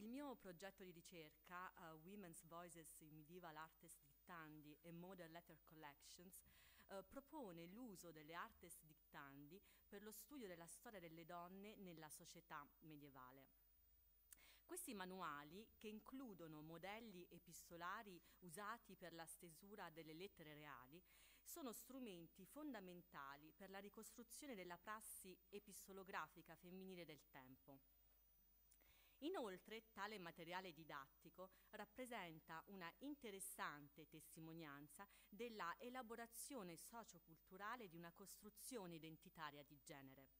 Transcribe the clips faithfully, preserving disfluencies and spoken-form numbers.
il mio progetto di ricerca, uh, Women's Voices in Medieval Artes Dictandi e Modern Letter Collections, uh, propone l'uso delle artes dictandi per lo studio della storia delle donne nella società medievale. Questi manuali, che includono modelli epistolari usati per la stesura delle lettere reali, sono strumenti fondamentali per la ricostruzione della prassi epistolografica femminile del tempo. Inoltre, tale materiale didattico rappresenta una interessante testimonianza della elaborazione socioculturale di una costruzione identitaria di genere.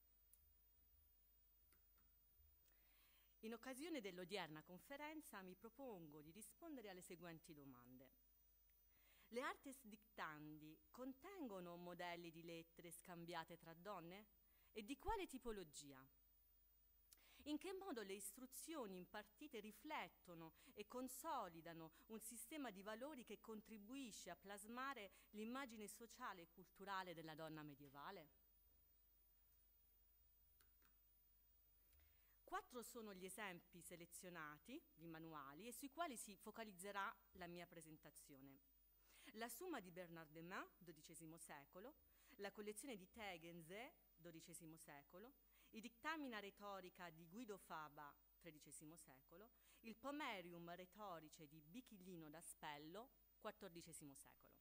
In occasione dell'odierna conferenza mi propongo di rispondere alle seguenti domande. Le artes dictandi contengono modelli di lettere scambiate tra donne? E di quale tipologia? In che modo le istruzioni impartite riflettono e consolidano un sistema di valori che contribuisce a plasmare l'immagine sociale e culturale della donna medievale? Quattro sono gli esempi selezionati di manuali e sui quali si focalizzerà la mia presentazione. La Summa di Bernard de Meun, dodicesimo secolo, la collezione di Tegernsee, dodicesimo secolo, i Dictamina retorica di Guido Faba, tredicesimo secolo, il Pomerium retorice di Bichilino da Spello, quattordicesimo secolo.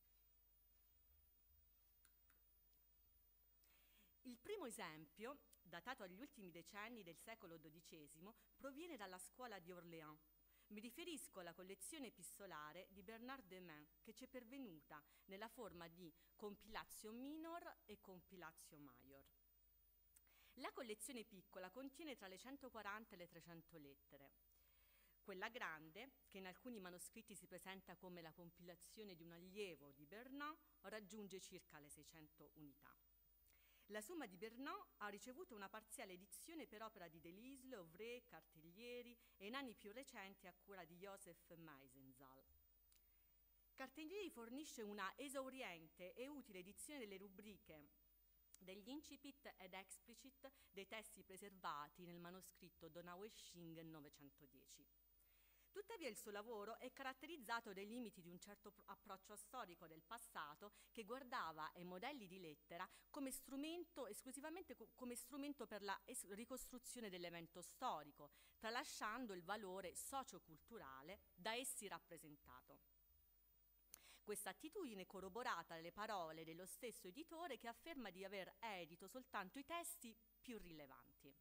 Il primo esempio, datato agli ultimi decenni del secolo dodicesimo, proviene dalla scuola di Orléans. Mi riferisco alla collezione epistolare di Bernard de Meun, che ci è pervenuta nella forma di Compilatio Minor e Compilatio Major. La collezione piccola contiene tra le centoquaranta e le trecento lettere. Quella grande, che in alcuni manoscritti si presenta come la compilazione di un allievo di Bernard, raggiunge circa le seicento unità. La Summa di Bernard ha ricevuto una parziale edizione per opera di Delisle, Auvray, Cartellieri e in anni più recenti a cura di Joseph Meisenzahl. Cartellieri fornisce una esauriente e utile edizione delle rubriche, degli incipit ed explicit dei testi preservati nel manoscritto Donaueschingen novecentodieci. Tuttavia il suo lavoro è caratterizzato dai limiti di un certo approccio storico del passato che guardava ai modelli di lettera come strumento, esclusivamente come strumento per la ricostruzione dell'evento storico, tralasciando il valore socioculturale da essi rappresentato. Questa attitudine è corroborata dalle parole dello stesso editore, che afferma di aver edito soltanto i testi più rilevanti.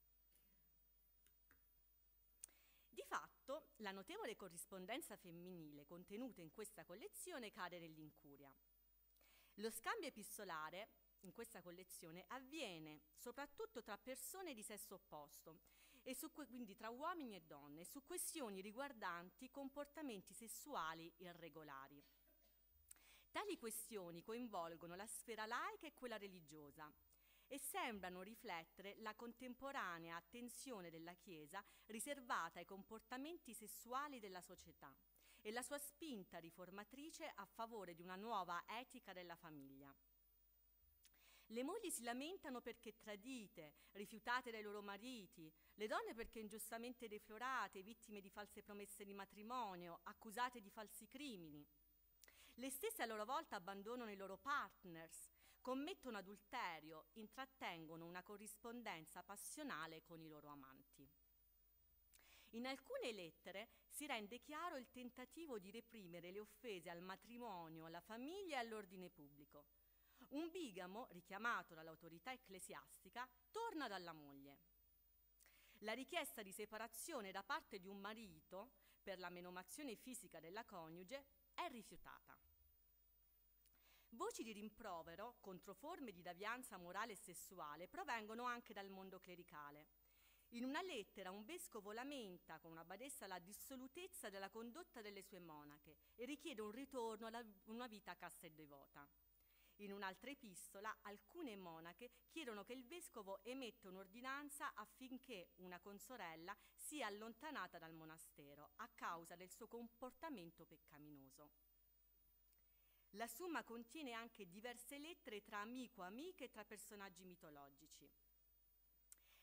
Di fatto, la notevole corrispondenza femminile contenuta in questa collezione cade nell'incuria. Lo scambio epistolare in questa collezione avviene soprattutto tra persone di sesso opposto, e su, quindi tra uomini e donne, su questioni riguardanti comportamenti sessuali irregolari. Tali questioni coinvolgono la sfera laica e quella religiosa e sembrano riflettere la contemporanea attenzione della Chiesa riservata ai comportamenti sessuali della società e la sua spinta riformatrice a favore di una nuova etica della famiglia. Le mogli si lamentano perché tradite, rifiutate dai loro mariti, le donne perché ingiustamente deflorate, vittime di false promesse di matrimonio, accusate di falsi crimini. Le stesse a loro volta abbandonano i loro partners, commettono adulterio, intrattengono una corrispondenza passionale con i loro amanti. In alcune lettere si rende chiaro il tentativo di reprimere le offese al matrimonio, alla famiglia e all'ordine pubblico. Un bigamo, richiamato dall'autorità ecclesiastica, torna dalla moglie. La richiesta di separazione da parte di un marito per la menomazione fisica della coniuge è rifiutata. Voci di rimprovero contro forme di devianza morale e sessuale provengono anche dal mondo clericale. In una lettera un vescovo lamenta con una badessa la dissolutezza della condotta delle sue monache e richiede un ritorno a una vita casta e devota. In un'altra epistola alcune monache chiedono che il vescovo emetta un'ordinanza affinché una consorella sia allontanata dal monastero a causa del suo comportamento peccaminoso. La Summa contiene anche diverse lettere tra amico, amiche e tra personaggi mitologici.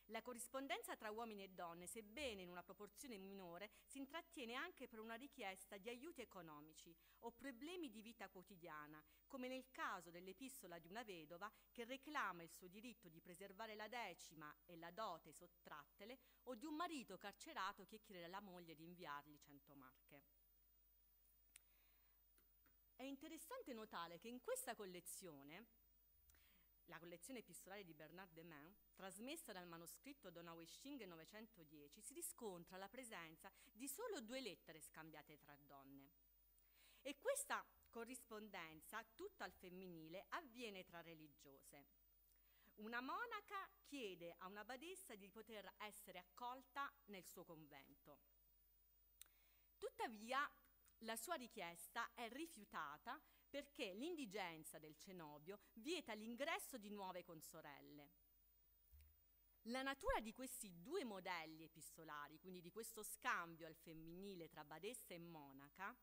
La corrispondenza tra uomini e donne, sebbene in una proporzione minore, si intrattiene anche per una richiesta di aiuti economici o problemi di vita quotidiana, come nel caso dell'epistola di una vedova che reclama il suo diritto di preservare la decima e la dote sottrattele, o di un marito carcerato che chiede alla moglie di inviargli cento marche. È interessante notare che in questa collezione, la collezione epistolare di Bernard Demain, trasmessa dal manoscritto Donaueschingen novecentodieci, si riscontra la presenza di solo due lettere scambiate tra donne. E questa corrispondenza, tutta al femminile, avviene tra religiose. Una monaca chiede a una badessa di poter essere accolta nel suo convento. Tuttavia, la sua richiesta è rifiutata perché l'indigenza del cenobio vieta l'ingresso di nuove consorelle. La natura di questi due modelli epistolari, quindi di questo scambio al femminile tra badessa e monaca,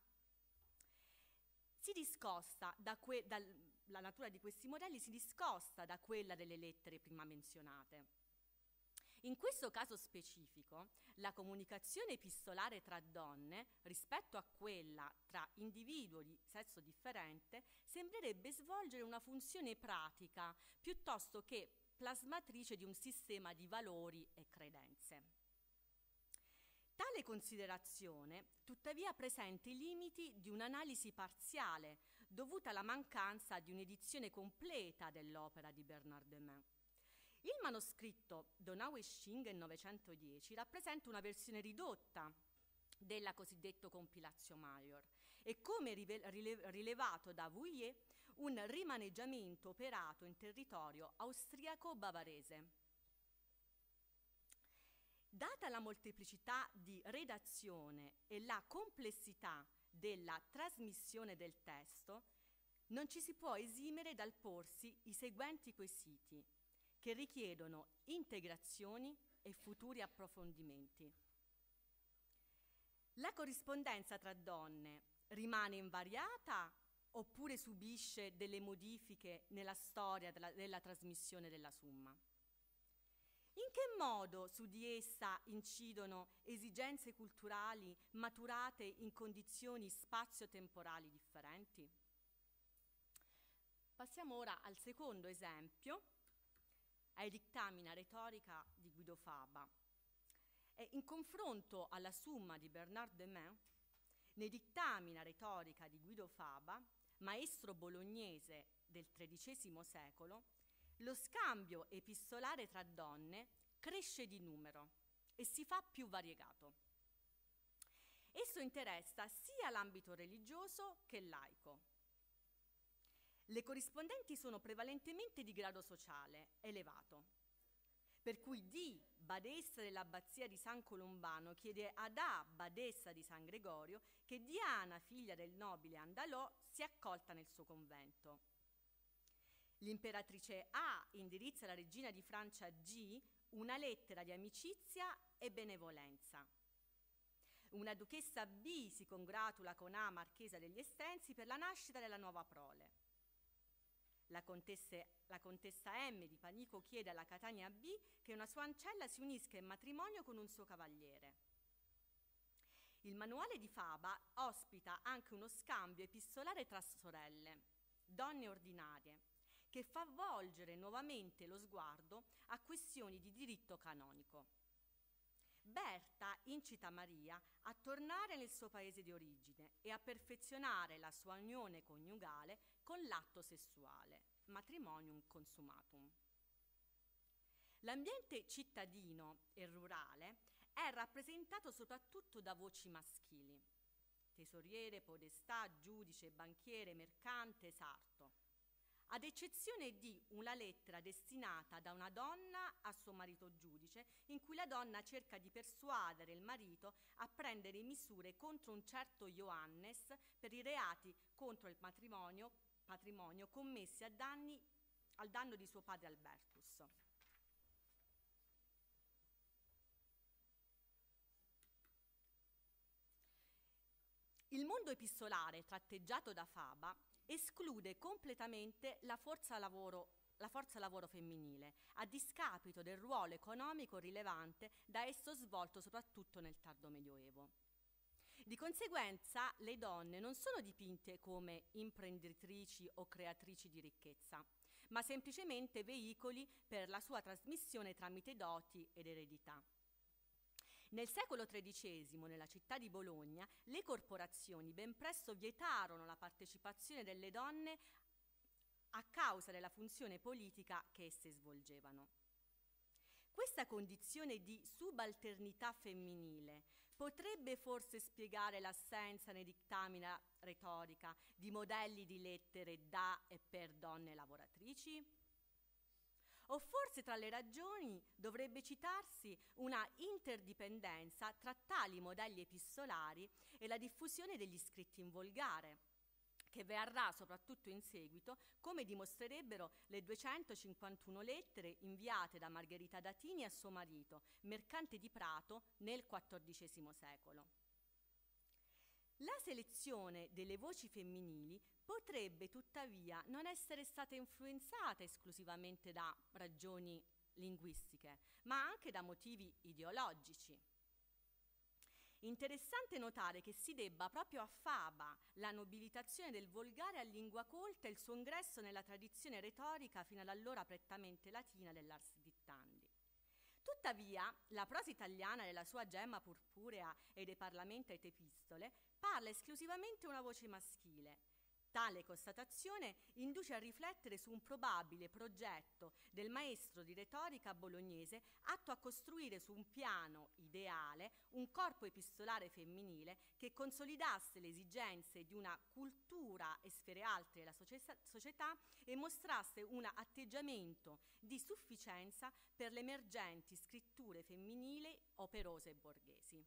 si discosta da que- dal, la natura di questi modelli si discosta da quella delle lettere prima menzionate. In questo caso specifico, la comunicazione epistolare tra donne, rispetto a quella tra individuo di sesso differente, sembrerebbe svolgere una funzione pratica piuttosto che plasmatrice di un sistema di valori e credenze. Tale considerazione, tuttavia, presenta i limiti di un'analisi parziale, dovuta alla mancanza di un'edizione completa dell'opera di Bernard Demain. Il manoscritto Donaueschingen novecentodieci rappresenta una versione ridotta della cosiddetta compilazio Major e, come rive- rilev- rilevato da Vouillet, un rimaneggiamento operato in territorio austriaco-bavarese. Data la molteplicità di redazione e la complessità della trasmissione del testo, non ci si può esimere dal porsi i seguenti quesiti, che richiedono integrazioni e futuri approfondimenti. La corrispondenza tra donne rimane invariata oppure subisce delle modifiche nella storia della, della trasmissione della Summa? In che modo su di essa incidono esigenze culturali maturate in condizioni spazio-temporali differenti? Passiamo ora al secondo esempio, ai dictamina retorica di Guido Faba. E in confronto alla Summa di Bernard Demain, nei dictamina retorica di Guido Faba, maestro bolognese del tredicesimo secolo, lo scambio epistolare tra donne cresce di numero e si fa più variegato. Esso interessa sia l'ambito religioso che laico. Le corrispondenti sono prevalentemente di grado sociale elevato, per cui D, badessa dell'abbazia di San Colombano, chiede ad A, badessa di San Gregorio, che Diana, figlia del nobile Andalò, sia accolta nel suo convento. L'imperatrice A indirizza alla regina di Francia G una lettera di amicizia e benevolenza. Una duchessa B si congratula con A, marchesa degli Estensi, per la nascita della nuova prole. La contessa, la contessa M di Panico chiede alla Catania B che una sua ancella si unisca in matrimonio con un suo cavaliere. Il manuale di Faba ospita anche uno scambio epistolare tra sorelle, donne ordinarie, che fa volgere nuovamente lo sguardo a questioni di diritto canonico. Berta incita Maria a tornare nel suo paese di origine e a perfezionare la sua unione coniugale con l'atto sessuale, matrimonium consumatum. L'ambiente cittadino e rurale è rappresentato soprattutto da voci maschili: tesoriere, podestà, giudice, banchiere, mercante, sarto, ad eccezione di una lettera destinata da una donna a suo marito giudice, in cui la donna cerca di persuadere il marito a prendere misure contro un certo Ioannes per i reati contro il matrimonio, patrimonio commessi a danni, al danno di suo padre Albertus. Il mondo epistolare tratteggiato da Faba esclude completamente la forza lavoro la forza lavoro femminile, a discapito del ruolo economico rilevante da esso svolto soprattutto nel tardo Medioevo. Di conseguenza, le donne non sono dipinte come imprenditrici o creatrici di ricchezza, ma semplicemente veicoli per la sua trasmissione tramite doti ed eredità. Nel secolo tredicesimo, nella città di Bologna, le corporazioni ben presto vietarono la partecipazione delle donne a causa della funzione politica che esse svolgevano. Questa condizione di subalternità femminile potrebbe forse spiegare l'assenza nei dictamina retorica di modelli di lettere da e per donne lavoratrici? O forse tra le ragioni dovrebbe citarsi una interdipendenza tra tali modelli epistolari e la diffusione degli scritti in volgare, che verrà soprattutto in seguito, come dimostrerebbero le duecentocinquantuno lettere inviate da Margherita Datini a suo marito, mercante di Prato, nel quattordicesimo secolo. La selezione delle voci femminili potrebbe tuttavia non essere stata influenzata esclusivamente da ragioni linguistiche, ma anche da motivi ideologici. Interessante notare che si debba proprio a Faba la nobilitazione del volgare a lingua colta e il suo ingresso nella tradizione retorica fino ad allora prettamente latina dell'ars dittandi. Tuttavia, la prosa italiana nella sua gemma purpurea e dei parlamenti et epistole parla esclusivamente una voce maschile. Tale constatazione induce a riflettere su un probabile progetto del maestro di retorica bolognese atto a costruire su un piano ideale un corpo epistolare femminile che consolidasse le esigenze di una cultura e sfere alte della società e mostrasse un atteggiamento di sufficienza per le emergenti scritture femminili operose e borghesi.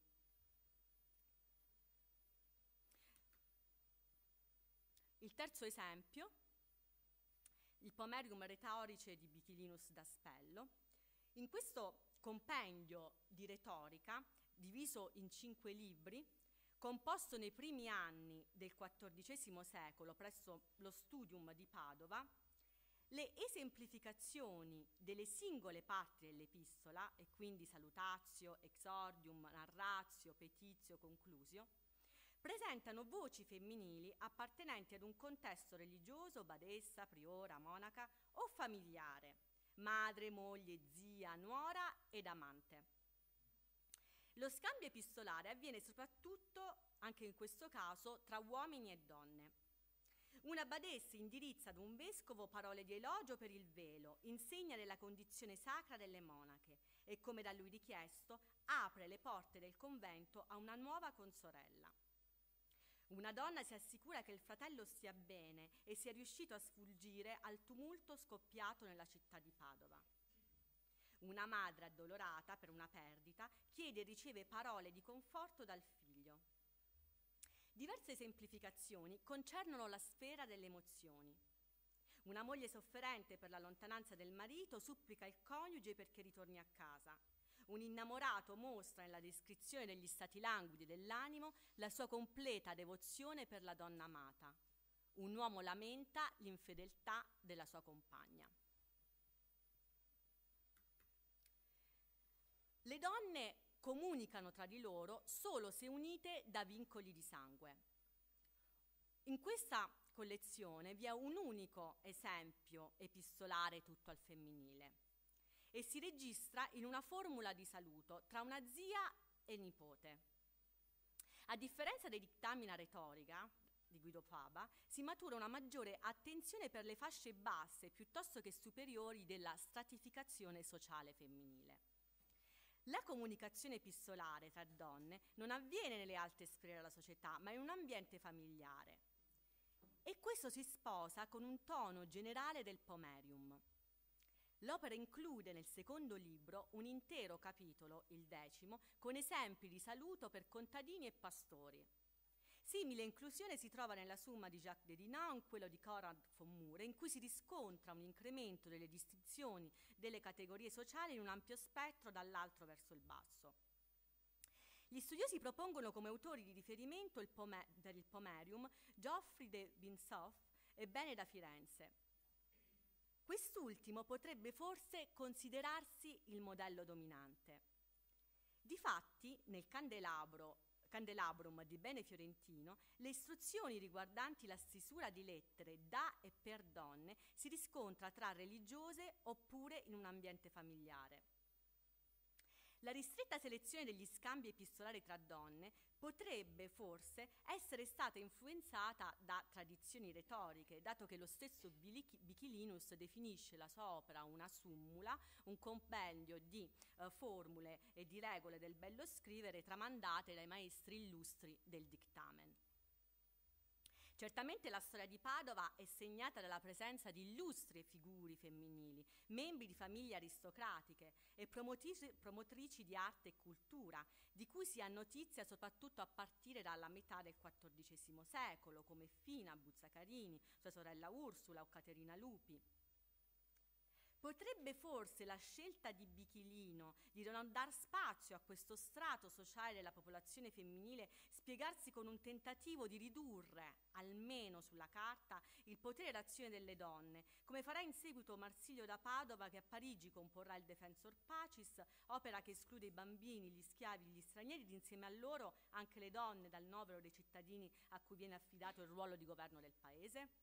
Il terzo esempio, il Pomerium Rhetoricae di Bitilinus d'Aspello. In questo compendio di retorica, diviso in cinque libri, composto nei primi anni del quattordicesimo secolo presso lo Studium di Padova, le esemplificazioni delle singole parti dell'epistola, e quindi salutatio, exordium, narratio, petitio, conclusio, presentano voci femminili appartenenti ad un contesto religioso, badessa, priora, monaca o familiare, madre, moglie, zia, nuora ed amante. Lo scambio epistolare avviene soprattutto, anche in questo caso, tra uomini e donne. Una badessa indirizza ad un vescovo parole di elogio per il velo, insegna della condizione sacra delle monache e, come da lui richiesto, apre le porte del convento a una nuova consorella. Una donna si assicura che il fratello stia bene e sia riuscito a sfuggire al tumulto scoppiato nella città di Padova. Una madre addolorata per una perdita chiede e riceve parole di conforto dal figlio. Diverse esemplificazioni concernono la sfera delle emozioni. Una moglie sofferente per la lontananza del marito supplica il coniuge perché ritorni a casa. Un innamorato mostra nella descrizione degli stati languidi dell'animo la sua completa devozione per la donna amata. Un uomo lamenta l'infedeltà della sua compagna. Le donne comunicano tra di loro solo se unite da vincoli di sangue. In questa collezione vi è un unico esempio epistolare tutto al femminile e si registra in una formula di saluto tra una zia e nipote. A differenza dei dictamina retorica di Guido Faba, si matura una maggiore attenzione per le fasce basse piuttosto che superiori della stratificazione sociale femminile. La comunicazione epistolare tra donne non avviene nelle alte sfere della società, ma in un ambiente familiare. E questo si sposa con un tono generale del Pomerium. L'opera include nel secondo libro un intero capitolo, il decimo, con esempi di saluto per contadini e pastori. Simile inclusione si trova nella Summa di Jacques de Dinan, quello di Conrad von Mure, in cui si riscontra un incremento delle distinzioni delle categorie sociali in un ampio spettro dall'alto verso il basso. Gli studiosi propongono come autori di riferimento il Pome- per il Pomerium Geoffrey de Vinsauf e Bene da Firenze. Quest'ultimo potrebbe forse considerarsi il modello dominante. Difatti, nel candelabro, Candelabrum di Bene Fiorentino, le istruzioni riguardanti la stesura di lettere da e per donne si riscontra tra religiose oppure in un ambiente familiare. La ristretta selezione degli scambi epistolari tra donne potrebbe forse essere stata influenzata da tradizioni retoriche, dato che lo stesso Bichilinus definisce la sua opera una summula, un compendio di eh, formule e di regole del bello scrivere tramandate dai maestri illustri del dictamen. Certamente la storia di Padova è segnata dalla presenza di illustri figure femminili, membri di famiglie aristocratiche e promotrici, promotrici di arte e cultura, di cui si ha notizia soprattutto a partire dalla metà del quattordicesimo secolo, come Fina Buzzacarini, sua sorella Ursula o Caterina Lupi. Potrebbe forse la scelta di Bichilino di non dar spazio a questo strato sociale della popolazione femminile spiegarsi con un tentativo di ridurre, almeno sulla carta, il potere d'azione delle donne, come farà in seguito Marsilio da Padova, che a Parigi comporrà il Defensor Pacis, opera che esclude i bambini, gli schiavi, gli stranieri ed insieme a loro anche le donne dal novero dei cittadini a cui viene affidato il ruolo di governo del paese?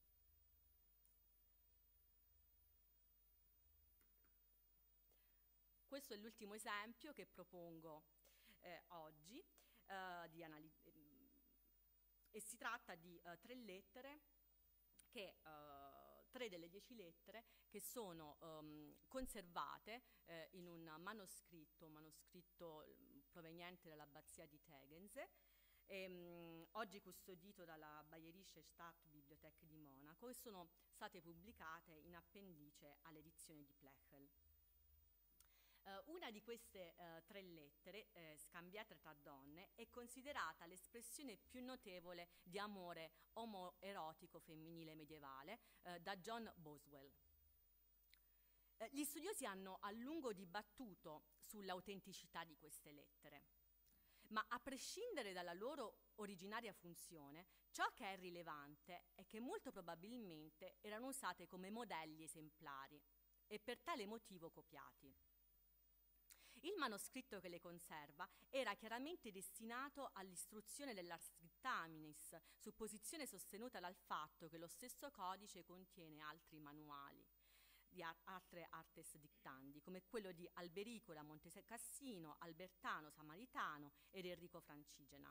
Questo è l'ultimo esempio che propongo eh, oggi eh, di anali- e si tratta di eh, tre lettere, che, eh, tre delle dieci lettere che sono um, conservate eh, in un manoscritto, un manoscritto proveniente dall'abbazia di Tegense, e, um, oggi custodito dalla Bayerische Stadtbibliothek di Monaco, e sono state pubblicate in appendice all'edizione di Plechel. Uh, una di queste uh, tre lettere, eh, scambiate tra donne, è considerata l'espressione più notevole di amore omoerotico femminile medievale uh, da John Boswell. Uh, gli studiosi hanno a lungo dibattuto sull'autenticità di queste lettere, ma a prescindere dalla loro originaria funzione, ciò che è rilevante è che molto probabilmente erano usate come modelli esemplari e per tale motivo copiati. Il manoscritto che le conserva era chiaramente destinato all'istruzione dell'ars scriptaminis, supposizione sostenuta dal fatto che lo stesso codice contiene altri manuali di ar- altre artes dictandi, come quello di Alberico da Montecassino, Albertano Samaritano ed Enrico Francigena.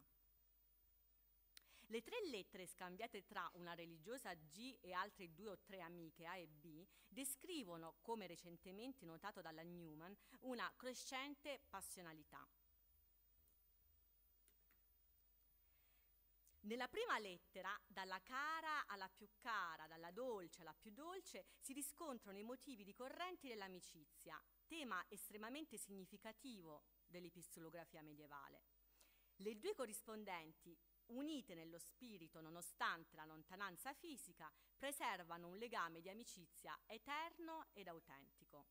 Le tre lettere scambiate tra una religiosa G e altre due o tre amiche A e B descrivono, come recentemente notato dalla Newman, una crescente passionalità. Nella prima lettera, dalla cara alla più cara, dalla dolce alla più dolce, si riscontrano i motivi ricorrenti dell'amicizia, tema estremamente significativo dell'epistolografia medievale. Le due corrispondenti, unite nello spirito nonostante la lontananza fisica, preservano un legame di amicizia eterno ed autentico.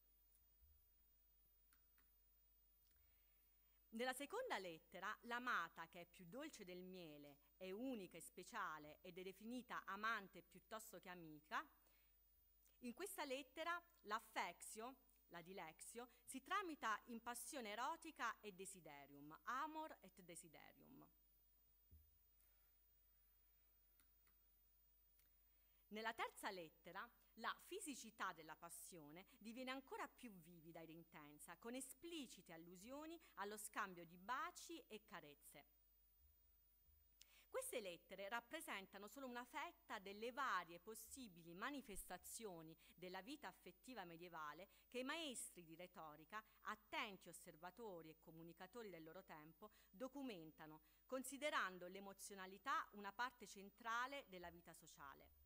Nella seconda lettera, l'amata, che è più dolce del miele, è unica e speciale ed è definita amante piuttosto che amica, in questa lettera l'affectio, la dilexio, si tramita in passione erotica e desiderium, amor et desiderium. Nella terza lettera, la fisicità della passione diviene ancora più vivida ed intensa, con esplicite allusioni allo scambio di baci e carezze. Queste lettere rappresentano solo una fetta delle varie possibili manifestazioni della vita affettiva medievale che i maestri di retorica, attenti osservatori e comunicatori del loro tempo, documentano, considerando l'emozionalità una parte centrale della vita sociale.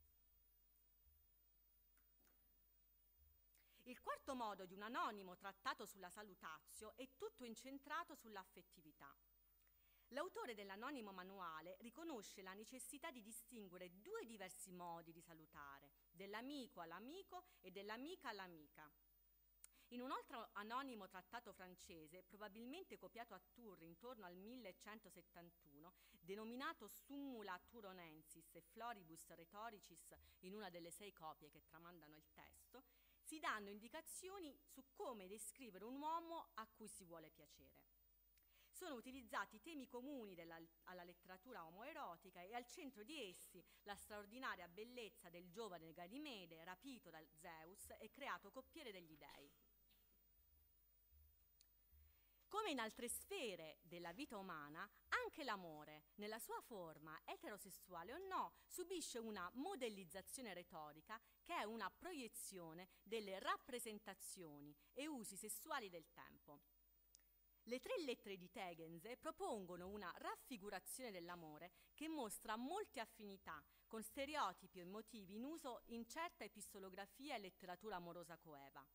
Il quarto modo di un anonimo trattato sulla salutatio è tutto incentrato sull'affettività. L'autore dell'anonimo manuale riconosce la necessità di distinguere due diversi modi di salutare, dell'amico all'amico e dell'amica all'amica. In un altro anonimo trattato francese, probabilmente copiato a Tours intorno al millecentosettantuno, denominato Summula Turonensis e Floribus Rhetoricis in una delle sei copie che tramandano il testo, si danno indicazioni su come descrivere un uomo a cui si vuole piacere. Sono utilizzati temi comuni della, alla letteratura omoerotica e al centro di essi la straordinaria bellezza del giovane Ganimede rapito da Zeus e creato coppiere degli dei. Come in altre sfere della vita umana, anche l'amore, nella sua forma eterosessuale o no, subisce una modellizzazione retorica che è una proiezione delle rappresentazioni e usi sessuali del tempo. Le tre lettere di Tegense propongono una raffigurazione dell'amore che mostra molte affinità con stereotipi e motivi in uso in certa epistolografia e letteratura amorosa coeva.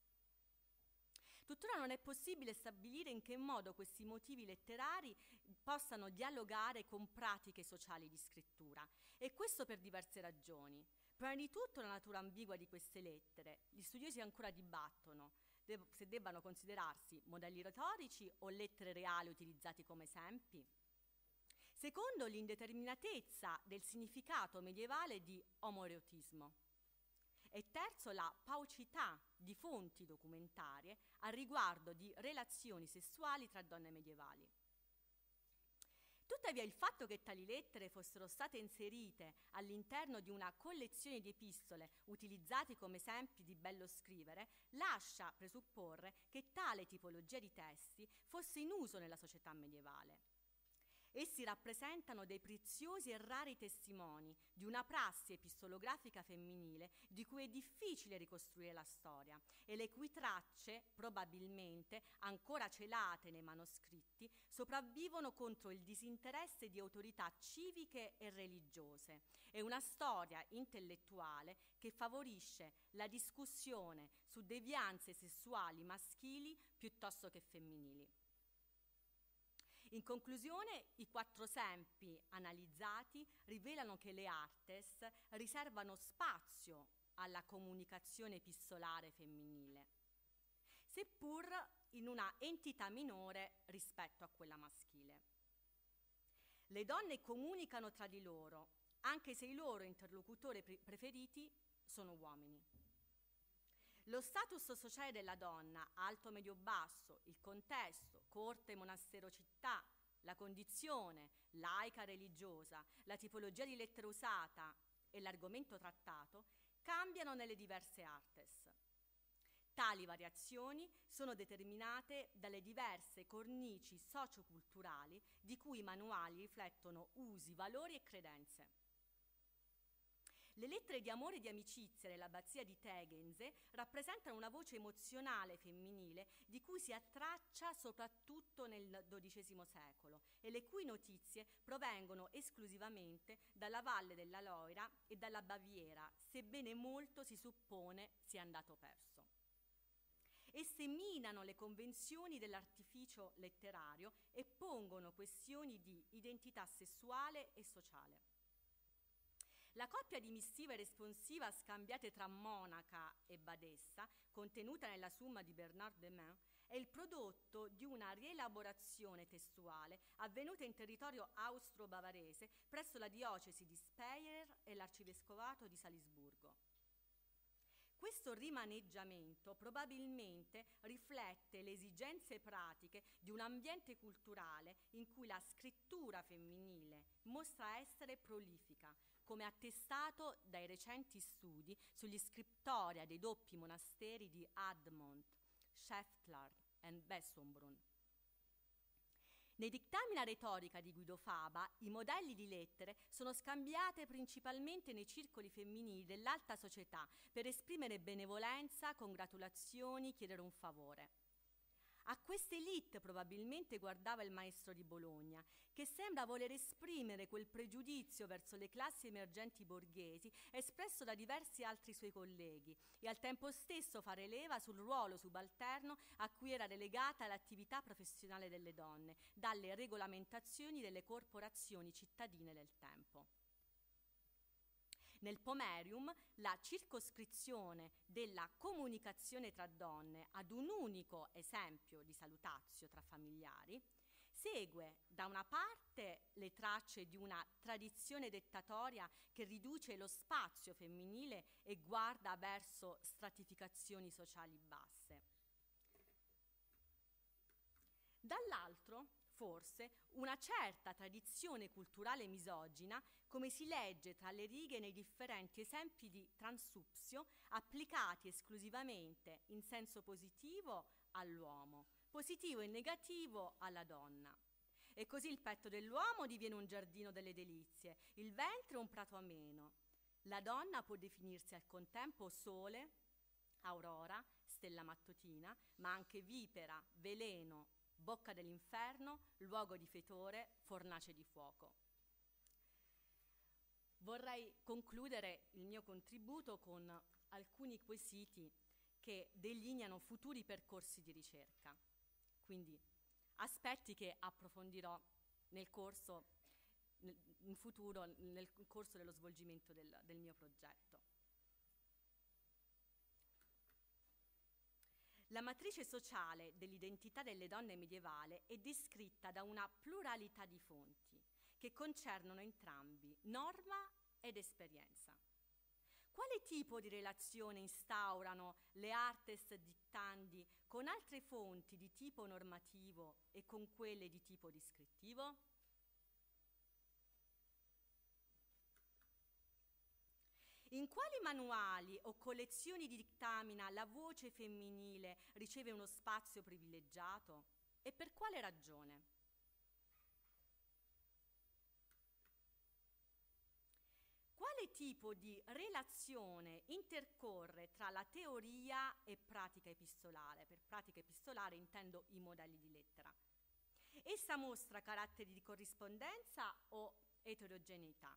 Tuttora non è possibile stabilire in che modo questi motivi letterari possano dialogare con pratiche sociali di scrittura, e questo per diverse ragioni. Prima di tutto la natura ambigua di queste lettere. Gli studiosi ancora dibattono se debbano considerarsi modelli retorici o lettere reali utilizzati come esempi. Secondo, l'indeterminatezza del significato medievale di omoerotismo. E terzo, la paucità di fonti documentarie a riguardo di relazioni sessuali tra donne medievali. Tuttavia il fatto che tali lettere fossero state inserite all'interno di una collezione di epistole utilizzati come esempi di bello scrivere lascia presupporre che tale tipologia di testi fosse in uso nella società medievale. Essi rappresentano dei preziosi e rari testimoni di una prassi epistolografica femminile di cui è difficile ricostruire la storia e le cui tracce, probabilmente ancora celate nei manoscritti, sopravvivono contro il disinteresse di autorità civiche e religiose e una storia intellettuale che favorisce la discussione su devianze sessuali maschili piuttosto che femminili. In conclusione, i quattro esempi analizzati rivelano che le artes riservano spazio alla comunicazione epistolare femminile, seppur in una entità minore rispetto a quella maschile. Le donne comunicano tra di loro, anche se i loro interlocutori pre- preferiti sono uomini. Lo status sociale della donna, alto, medio, basso, il contesto, corte, monastero, città, la condizione laica religiosa, la tipologia di lettera usata e l'argomento trattato cambiano nelle diverse artes. Tali variazioni sono determinate dalle diverse cornici socioculturali di cui i manuali riflettono usi, valori e credenze. Le lettere di amore e di amicizia dell'abbazia di Tegense rappresentano una voce emozionale femminile di cui si ha traccia soprattutto nel dodicesimo secolo e le cui notizie provengono esclusivamente dalla valle della Loira e dalla Baviera, sebbene molto si suppone sia andato perso. Esse minano le convenzioni dell'artificio letterario e pongono questioni di identità sessuale e sociale. La coppia di missiva e responsiva scambiate tra monaca e badessa, contenuta nella Summa di Bernard de Meun, è il prodotto di una rielaborazione testuale avvenuta in territorio austro-bavarese presso la diocesi di Speyer e l'arcivescovato di Salisburgo. Questo rimaneggiamento probabilmente riflette le esigenze pratiche di un ambiente culturale in cui la scrittura femminile mostra essere prolifica, come attestato dai recenti studi sugli scriptoria dei doppi monasteri di Admont, Scheffler e Bessembrun. Nei dictamina retorica di Guido Faba, i modelli di lettere sono scambiate principalmente nei circoli femminili dell'alta società per esprimere benevolenza, congratulazioni, chiedere un favore. A queste elite probabilmente guardava il maestro di Bologna, che sembra voler esprimere quel pregiudizio verso le classi emergenti borghesi espresso da diversi altri suoi colleghi e al tempo stesso fare leva sul ruolo subalterno a cui era relegata l'attività professionale delle donne dalle regolamentazioni delle corporazioni cittadine del tempo. Nel Pomerium la circoscrizione della comunicazione tra donne ad un unico esempio di salutazio tra familiari segue da una parte le tracce di una tradizione dettatoria che riduce lo spazio femminile e guarda verso stratificazioni sociali basse. Dall'altro, forse, una certa tradizione culturale misogina, come si legge tra le righe nei differenti esempi di transupzio applicati esclusivamente in senso positivo all'uomo, positivo e negativo alla donna. E così il petto dell'uomo diviene un giardino delle delizie, il ventre un prato ameno. La donna può definirsi al contempo sole, aurora, stella mattutina, ma anche vipera, veleno, bocca dell'inferno, luogo di fetore, fornace di fuoco. Vorrei concludere il mio contributo con alcuni quesiti che delineano futuri percorsi di ricerca, quindi aspetti che approfondirò nel corso, nel, in futuro, nel corso dello svolgimento del, del mio progetto. La matrice sociale dell'identità delle donne medievale è descritta da una pluralità di fonti che concernono entrambi norma ed esperienza. Quale tipo di relazione instaurano le artes dictandi con altre fonti di tipo normativo e con quelle di tipo descrittivo? In quali manuali o collezioni di dictamina la voce femminile riceve uno spazio privilegiato e per quale ragione? Quale tipo di relazione intercorre tra la teoria e pratica epistolare? Per pratica epistolare intendo i modelli di lettera. Essa mostra caratteri di corrispondenza o eterogeneità?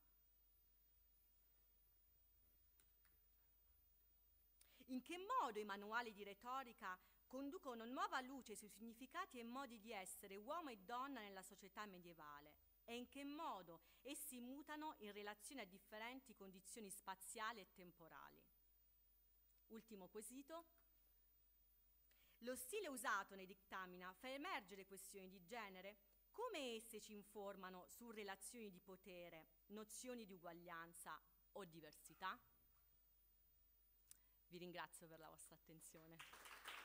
In che modo i manuali di retorica conducono nuova luce sui significati e modi di essere uomo e donna nella società medievale? E in che modo essi mutano in relazione a differenti condizioni spaziali e temporali? Ultimo quesito. Lo stile usato nei dictamina fa emergere questioni di genere? Come esse ci informano su relazioni di potere, nozioni di uguaglianza o diversità? Vi ringrazio per la vostra attenzione.